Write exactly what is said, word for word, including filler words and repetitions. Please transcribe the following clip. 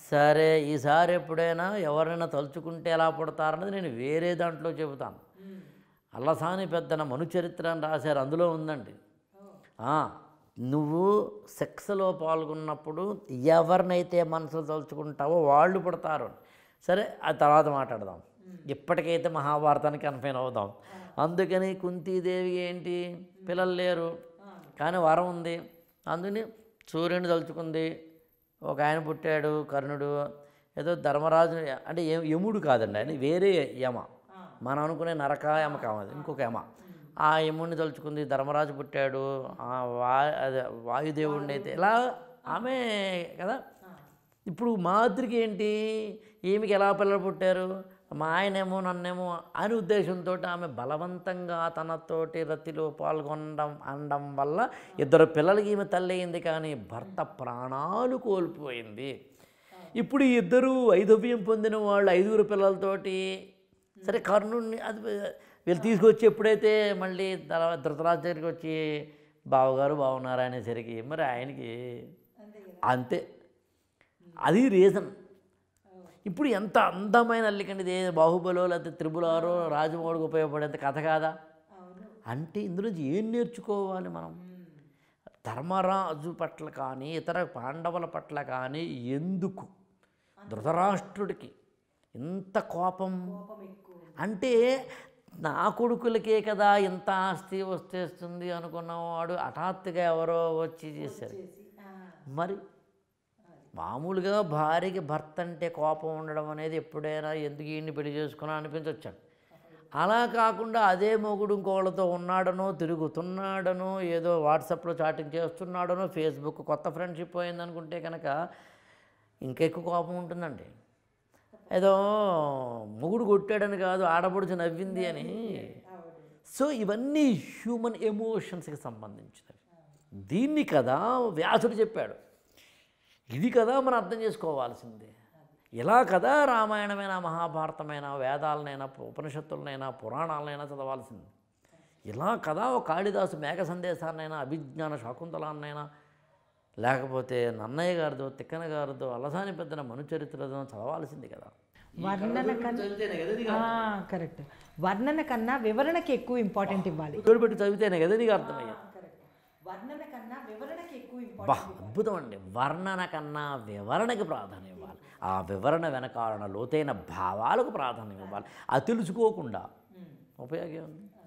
సరే ఈసారి ఎప్పుడైనా ఎవరైనా తలుచుకుంటే ఎలా పుడతారన్నది నేను వేరే దాంట్లో చెబుతాను. అల్లసాని పెద్దన మనుచరిత్ర అని రాశారు, అందులో ఉందండి. నువ్వు సెక్స్లో పాల్గొన్నప్పుడు ఎవరినైతే మనసులో తలుచుకుంటావో వాళ్ళు పుడతారు. సరే ఆ తర్వాత మాట్లాడదాం, ఇప్పటికైతే మహాభారతానికి కన్ఫైన్ అవుదాం. అందుకని కుంతీదేవి ఏంటి, పిల్లలు లేరు కానీ వరం ఉంది, అందుకని సూర్యుని తలుచుకుంది. ఒక ఆయన పుట్టాడు కర్ణుడు, ఏదో ధర్మరాజు అంటే యముడు కాదండి, ఆయన వేరే యమ, మనం అనుకునే నరక యమ కావాలి, ఇంకొక యమ. ఆ యముడిని తలుచుకుంది, ధర్మరాజు పుట్టాడు. వా అదే వాయుదేవుడిని అయితే ఇలా ఆమె కదా. ఇప్పుడు మాతృకి ఏంటి, ఈమెకి ఎలా పిల్లలు పుట్టారు, మా ఆయనేమో నన్నేమో అని ఉద్దేశంతో ఆమె బలవంతంగా తనతోటి రతిలో పాల్గొనడం అనడం వల్ల ఇద్దరు పిల్లలకి ఈమె తల్లి అయింది, కానీ భర్త ప్రాణాలు కోల్పోయింది. ఇప్పుడు ఈ ఇద్దరు వైధవ్యం పొందిన వాళ్ళు ఐదుగురు పిల్లలతోటి సరే కర్ణుడిని అది వీళ్ళు తీసుకొచ్చి ఎప్పుడైతే మళ్ళీ తర్వాత ధృతరాజు దగ్గరికి వచ్చి బావగారు బాగున్నారా అనేసరికి మరి ఆయనకి అంతే, అది రీజన్. ఇప్పుడు ఎంత అందమైన అల్లికండి ఇది, బాహుబలో లేకపోతే త్రిబులారో రాజమౌళికి ఉపయోగపడేంత కథ కాదా అంటే ఇందులో ఏం నేర్చుకోవాలి మనం? ధర్మరాజు పట్ల కానీ ఇతర పాండవుల పట్ల కానీ ఎందుకు ధృతరాష్ట్రుడికి ఇంత కోపం అంటే, నా కొడుకులకే కదా ఇంత ఆస్తి వచ్చేస్తుంది అనుకున్నవాడు హఠాత్తుగా ఎవరో వచ్చి చేశారు. మరి మామూలుగా భార్యకి భర్త అంటే కోపం ఉండడం అనేది ఎప్పుడైనా ఎందుకు ఈయన్ని పెళ్లి చేసుకున్నా అనిపించవచ్చు. అలా కాకుండా అదే మొగుడు ఇంకోళ్ళతో ఉన్నాడనో తిరుగుతున్నాడనో ఏదో వాట్సాప్లో చాటింగ్ చేస్తున్నాడనో ఫేస్బుక్ కొత్త ఫ్రెండ్షిప్ పోయిందనుకుంటే కనుక ఇంకెక్కువ కోపం ఉంటుందండి. ఏదో మొగుడు కొట్టాడని కాదు, ఆడపడుచు నవ్వింది అని. సో ఇవన్నీ హ్యూమన్ ఎమోషన్స్కి సంబంధించినవి. దీన్ని కదా వ్యాసుడు చెప్పాడు, ఇది కదా మనం అర్థం చేసుకోవాల్సింది. ఇలా కదా రామాయణమైనా మహాభారతమైనా వేదాలనైనా ఉపనిషత్తులనైనా పురాణాలనైనా చదవాల్సింది. ఇలా కదా ఒక కాళిదాసు మేఘ సందేశాన్నైనా అభిజ్ఞాన శాకుంతలాన్నైనా లేకపోతే నన్నయ్య గారిదో తిక్కన గారిదో అలసాని పెద్దన మనుచరిత్రదో చదవాల్సింది కదా. వర్ణన కన్నా కరెక్ట్, వర్ణన కన్నా వివరణకి ఎక్కువ ఇంపార్టెంట్ ఇవ్వాలి. తోడుపెట్టి చదివితేనే కదా నీకు అర్థమయ్యా. వర్ణన కన్నా వివరణకి ఎక్కువ బా అద్భుతం అండి. వర్ణన కన్నా వివరణకి ప్రాధాన్యం ఇవ్వాలి. ఆ వివరణ వెనకాలన లోతైన భావాలకు ప్రాధాన్యం ఇవ్వాలి. అది తెలుసుకోకుండా ఉపయోగం ఉంది.